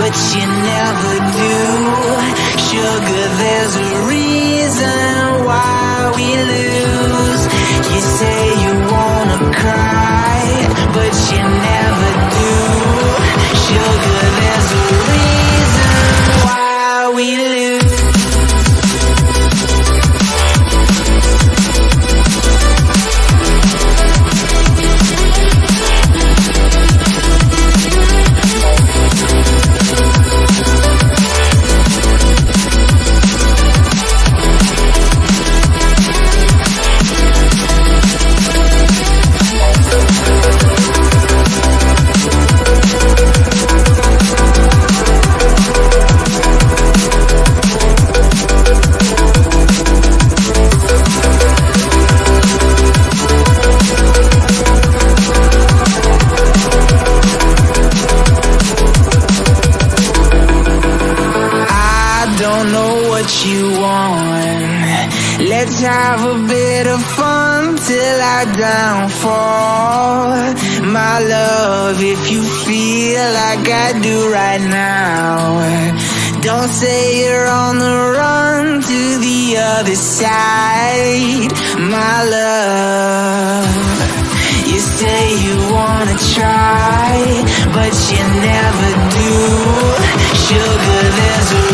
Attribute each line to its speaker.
Speaker 1: but you never do. Sugar, there's a reason why we lose. You say you wanna cry, but you never do. Sugar, there's a reason why we lose. Don't know what you want. Let's have a bit of fun till I downfall. My love, if you feel like I do right now, don't say you're on the run to the other side. My love, you say you wanna try, but you never do. Sugar, there's a